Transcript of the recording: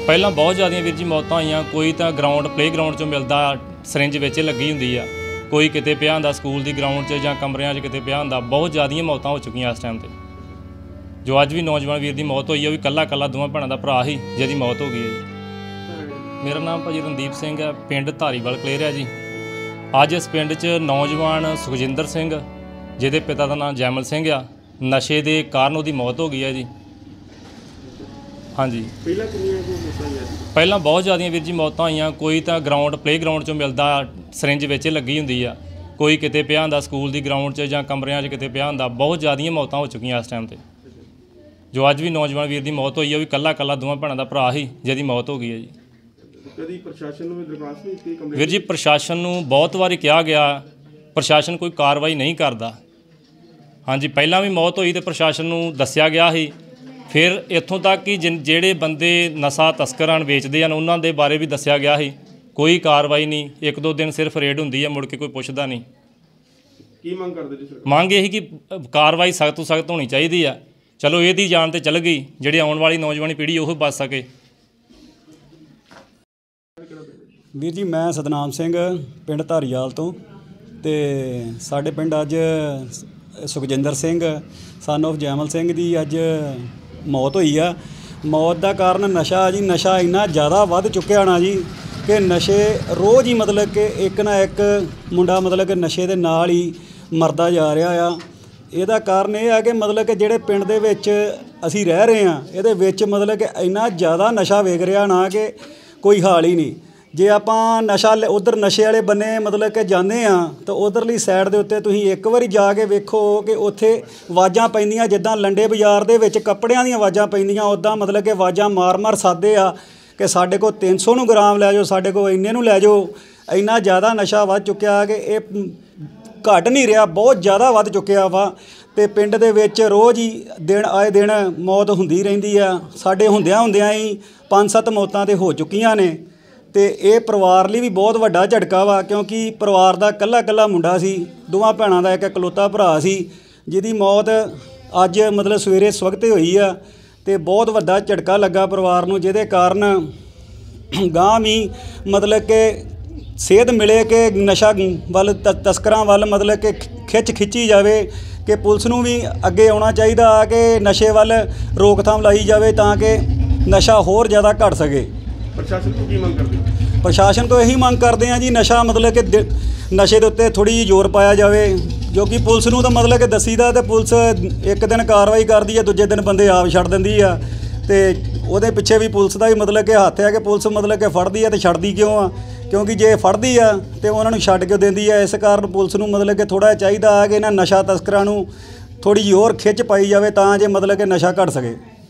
ਪਹਿਲਾਂ ਬਹੁਤ ਜ਼ਿਆਦੀਆਂ ਵੀਰ ਜੀ ਮੌਤਾਂ ਹੋਈਆਂ। ਕੋਈ ਤਾਂ ਗਰਾਊਂਡ ਪਲੇ ਗਰਾਊਂਡ 'ਚੋਂ ਮਿਲਦਾ, ਸਰਿੰਜ ਵਿੱਚ ਲੱਗੀ ਹੁੰਦੀ ਆ, ਕੋਈ ਕਿਤੇ ਪਿਆ ਹੁੰਦਾ ਸਕੂਲ ਦੀ ਗਰਾਊਂਡ 'ਚ ਜਾਂ ਕਮਰਿਆਂ 'ਚ ਕਿਤੇ ਪਿਆ ਹੁੰਦਾ। ਬਹੁਤ ਜ਼ਿਆਦੀਆਂ ਮੌਤਾਂ ਹੋ ਚੁੱਕੀਆਂ ਇਸ ਟਾਈਮ 'ਤੇ। ਜੋ ਅੱਜ ਵੀ ਨੌਜਵਾਨ ਵੀਰ ਦੀ ਮੌਤ ਹੋਈ ਹੈ, ਉਹ ਵੀ ਇਕੱਲਾ ਦੋਵਾਂ ਭੈਣਾਂ ਦਾ ਭਰਾ ਸੀ ਜਿਹਦੀ ਮੌਤ ਹੋ ਗਈ ਹੈ ਜੀ। ਮੇਰਾ ਨਾਮ ਭਾਜੀ ਰਣਦੀਪ ਸਿੰਘ ਹੈ, ਪਿੰਡ ਧਾਰੀਵਾਲ ਕਲੇਰ ਹੈ ਜੀ। ਅੱਜ ਇਸ ਪਿੰਡ 'ਚ ਨੌਜਵਾਨ ਸੁਖਜਿੰਦਰ ਸਿੰਘ, ਜਿਹਦੇ ਪਿਤਾ ਦਾ ਨਾਮ ਜੈਮਲ ਸਿੰਘ ਆ, ਨਸ਼ੇ ਦੇ ਕਾਰਨ ਉਹਦੀ ਮੌਤ ਹੋ ਗਈ ਹੈ ਜੀ। ਹਾਂਜੀ, ਪਹਿਲਾਂ ਬਹੁਤ ਜ਼ਿਆਦੀਆਂ ਵੀਰ ਜੀ ਮੌਤਾਂ ਹੋਈਆਂ। ਕੋਈ ਤਾਂ ਗਰਾਊਂਡ ਪਲੇ ਗਰਾਊਂਡ 'ਚੋਂ ਮਿਲਦਾ, ਸਰਿੰਜ ਵਿੱਚ ਲੱਗੀ ਹੁੰਦੀ ਆ, ਕੋਈ ਕਿਤੇ ਪਿਆ ਹੁੰਦਾ ਸਕੂਲ ਦੀ ਗਰਾਊਂਡ 'ਚ ਜਾਂ ਕਮਰਿਆਂ 'ਚ ਕਿਤੇ ਪਿਆ ਹੁੰਦਾ। ਬਹੁਤ ਜ਼ਿਆਦੀਆਂ ਮੌਤਾਂ ਹੋ ਚੁੱਕੀਆਂ ਇਸ ਟਾਈਮ 'ਤੇ। ਜੋ ਅੱਜ ਵੀ ਨੌਜਵਾਨ ਵੀਰ ਦੀ ਮੌਤ ਹੋਈ ਹੈ, ਉਹ ਵੀ ਇਕੱਲਾ ਦੋਵਾਂ ਭੈਣਾਂ ਦਾ ਭਰਾ ਸੀ ਜਿਹਦੀ ਮੌਤ ਹੋ ਗਈ ਹੈ ਜੀ। ਕਦੀ ਪ੍ਰਸ਼ਾਸਨ ਨੂੰ ਦਰਖਾਸਤ ਨਹੀਂ ਦਿੱਤੀ? ਵੀਰ ਜੀ ਪ੍ਰਸ਼ਾਸਨ ਨੂੰ ਬਹੁਤ ਵਾਰੀ ਕਿਹਾ ਗਿਆ, ਪ੍ਰਸ਼ਾਸਨ ਕੋਈ ਕਾਰਵਾਈ ਨਹੀਂ ਕਰਦਾ। ਹਾਂਜੀ, ਪਹਿਲਾਂ ਵੀ ਮੌਤ ਹੋਈ ਤੇ ਪ੍ਰਸ਼ਾਸਨ ਨੂੰ ਦੱਸਿਆ ਗਿਆ ਸੀ। ਫਿਰ ਇੱਥੋਂ ਤੱਕ ਕਿ ਜਿਹੜੇ ਬੰਦੇ ਨਸ਼ਾ ਤਸਕਰ ਹਨ, ਵੇਚਦੇ ਹਨ, ਉਹਨਾਂ ਦੇ ਬਾਰੇ ਵੀ ਦੱਸਿਆ ਗਿਆ ਸੀ। ਕੋਈ ਕਾਰਵਾਈ ਨਹੀਂ। 1-2 ਦਿਨ ਸਿਰਫ ਰੇਡ ਹੁੰਦੀ ਹੈ, ਮੁੜ ਕੇ ਕੋਈ ਪੁੱਛਦਾ ਨਹੀਂ। ਕੀ ਮੰਗ ਕਰਦੇ ਜੀ ਸਰਕਾਰ? ਮੰਗ ਇਹੀ ਕਿ ਕਾਰਵਾਈ ਸਖਤ ਤੋਂ ਸਖਤ ਹੋਣੀ ਚਾਹੀਦੀ ਆ। ਚਲੋ ਇਹਦੀ ਜਾਨ ਤੇ ਚਲ ਗਈ, ਜਿਹੜੀ ਆਉਣ ਵਾਲੀ ਨੌਜਵਾਨੀ ਪੀੜ੍ਹੀ ਉਹ ਬਚ ਸਕੇ। ਵੀਰ ਜੀ ਮੈਂ ਸਤਨਾਮ ਸਿੰਘ, ਪਿੰਡ ਧਾਰੀਵਾਲ ਤੋਂ। ਤੇ ਸਾਡੇ ਪਿੰਡ ਅੱਜ ਸੁਖਜਿੰਦਰ ਸਿੰਘ ਸਨ ਆਫ ਜੈਮਲ ਸਿੰਘ ਦੀ ਅੱਜ ਮੌਤ ਹੋਈ ਆ। ਮੌਤ ਦਾ ਕਾਰਨ ਨਸ਼ਾ ਜੀ। ਨਸ਼ਾ ਇੰਨਾ ਜ਼ਿਆਦਾ ਵੱਧ ਚੁੱਕਿਆ ਨਾ ਜੀ ਕਿ ਨਸ਼ੇ ਰੋਜ਼ ਹੀ ਮਤਲਬ ਕਿ ਇੱਕ ਨਾ ਇੱਕ ਮੁੰਡਾ ਮਤਲਬ ਕਿ ਨਸ਼ੇ ਦੇ ਨਾਲ ਹੀ ਮਰਦਾ ਜਾ ਰਿਹਾ ਆ। ਇਹਦਾ ਕਾਰਨ ਇਹ ਆ ਕਿ ਮਤਲਬ ਕਿ ਜਿਹੜੇ ਪਿੰਡ ਦੇ ਵਿੱਚ ਅਸੀਂ ਰਹਿ ਰਹੇ ਹਾਂ, ਇਹਦੇ ਵਿੱਚ ਮਤਲਬ ਕਿ ਇੰਨਾ ਜ਼ਿਆਦਾ ਨਸ਼ਾ ਵਿਕ ਰਿਹਾ ਨਾ ਕਿ ਕੋਈ ਹਾਲ ਹੀ ਨਹੀਂ। ਜੇ ਆਪਾਂ ਨਸ਼ਾ ਉੱਧਰ ਨਸ਼ੇ ਵਾਲੇ ਬੰਨੇ ਮਤਲਬ ਕਿ ਜਾਂਦੇ ਹਾਂ ਤਾਂ ਉੱਧਰਲੀ ਸਾਈਡ ਦੇ ਉੱਤੇ ਤੁਸੀਂ ਇੱਕ ਵਾਰੀ ਜਾ ਕੇ ਵੇਖੋ ਕਿ ਉੱਥੇ ਆਵਾਜ਼ਾਂ ਪੈਂਦੀਆਂ, ਜਿੱਦਾਂ ਲੰਡੇ ਬਾਜ਼ਾਰ ਦੇ ਵਿੱਚ ਕੱਪੜਿਆਂ ਦੀਆਂ ਆਵਾਜ਼ਾਂ ਪੈਂਦੀਆਂ, ਉੱਦਾਂ ਮਤਲਬ ਕਿ ਆਵਾਜ਼ਾਂ ਮਾਰ ਸਾਦੇ ਆ ਕਿ ਸਾਡੇ ਕੋਲ 300 ਨੂੰ ਗ੍ਰਾਮ ਲੈ ਜਾਓ, ਸਾਡੇ ਕੋਲ ਇੰਨੇ ਨੂੰ ਲੈ ਜਾਓ। ਇੰਨਾ ਜ਼ਿਆਦਾ ਨਸ਼ਾ ਵੱਧ ਚੁੱਕਿਆ ਕਿ ਇਹ ਘਟ ਨਹੀਂ ਰਿਹਾ, ਬਹੁਤ ਜ਼ਿਆਦਾ ਵੱਧ ਚੁੱਕਿਆ ਵਾ। ਅਤੇ ਪਿੰਡ ਦੇ ਵਿੱਚ ਰੋਜ਼ ਹੀ ਆਏ ਦਿਨ ਮੌਤ ਹੁੰਦੀ ਰਹਿੰਦੀ ਆ। ਸਾਡੇ ਹੁੰਦਿਆਂ ਹੀ 5-7 ਮੌਤਾਂ ਤਾਂ ਹੋ ਚੁੱਕੀਆਂ ਨੇ। ਅਤੇ ਇਹ ਪਰਿਵਾਰ ਲਈ ਵੀ ਬਹੁਤ ਵੱਡਾ ਝਟਕਾ ਵਾ, ਕਿਉਂਕਿ ਪਰਿਵਾਰ ਦਾ ਇਕੱਲਾ ਮੁੰਡਾ ਸੀ। ਦੋਵਾਂ ਭੈਣਾਂ ਦਾ ਇੱਕ ਇਕਲੌਤਾ ਭਰਾ ਸੀ, ਜਿਹਦੀ ਮੌਤ ਅੱਜ ਮਤਲਬ ਸਵੇਰੇ ਸਵਖਤੇ ਹੋਈ ਆ। ਅਤੇ ਬਹੁਤ ਵੱਡਾ ਝਟਕਾ ਲੱਗਾ ਪਰਿਵਾਰ ਨੂੰ, ਜਿਹਦੇ ਕਾਰਨ ਗਾਂਹ ਵੀ ਮਤਲਬ ਕਿ ਸੇਧ ਮਿਲੇ ਕਿ ਨਸ਼ਾ ਵੱਲ ਤਸਕਰਾਂ ਵੱਲ ਮਤਲਬ ਕਿ ਖਿੱਚੀ ਜਾਵੇ, ਕਿ ਪੁਲਿਸ ਨੂੰ ਵੀ ਅੱਗੇ ਆਉਣਾ ਚਾਹੀਦਾ ਕਿ ਨਸ਼ੇ ਵੱਲ ਰੋਕਥਾਮ ਲਾਈ ਜਾਵੇ ਤਾਂ ਕਿ ਨਸ਼ਾ ਹੋਰ ਜ਼ਿਆਦਾ ਘਟ ਸਕੇ। ਪ੍ਰਸ਼ਾਸਨ ਤੋਂ ਕੀ ਮੰਗ ਕਰਦੇ? ਪ੍ਰਸ਼ਾਸਨ ਤੋਂ ਇਹੀ ਮੰਗ ਕਰਦੇ ਹਾਂ ਜੀ, ਨਸ਼ਾ ਮਤਲਬ ਕਿ ਨਸ਼ੇ ਦੇ ਉੱਤੇ ਥੋੜ੍ਹੀ ਜਿਹੀ ਜ਼ੋਰ ਪਾਇਆ ਜਾਵੇ, ਜੋ ਕਿ ਪੁਲਿਸ ਨੂੰ ਤਾਂ ਮਤਲਬ ਕਿ ਦੱਸੀਦਾ ਅਤੇ ਪੁਲਿਸ ਇੱਕ ਦਿਨ ਕਾਰਵਾਈ ਕਰਦੀ ਹੈ, ਦੂਜੇ ਦਿਨ ਬੰਦੇ ਆਪ ਛੱਡ ਦਿੰਦੀ ਆ। ਅਤੇ ਉਹਦੇ ਪਿੱਛੇ ਵੀ ਪੁਲਿਸ ਦਾ ਵੀ ਮਤਲਬ ਕਿ ਹੱਥ ਹੈ ਕਿ ਪੁਲਿਸ ਮਤਲਬ ਕਿ ਫੜਦੀ ਆ ਅਤੇ ਛੱਡਦੀ ਕਿਉਂ ਆ? ਕਿਉਂਕਿ ਜੇ ਫੜਦੀ ਆ ਅਤੇ ਉਹਨਾਂ ਨੂੰ ਛੱਡ ਕਿਉਂ ਦਿੰਦੀ ਆ? ਇਸ ਕਾਰਨ ਪੁਲਿਸ ਨੂੰ ਮਤਲਬ ਕਿ ਥੋੜ੍ਹਾ ਜਿਹਾ ਚਾਹੀਦਾ ਕਿ ਇਹਨਾਂ ਨਸ਼ਾ ਤਸਕਰਾਂ ਨੂੰ ਥੋੜ੍ਹੀ ਜਿਹੀ ਹੋਰ ਖਿੱਚ ਪਾਈ ਜਾਵੇ ਤਾਂ ਜੇ ਮਤਲਬ ਕਿ ਨਸ਼ਾ ਘਟ ਸਕੇ।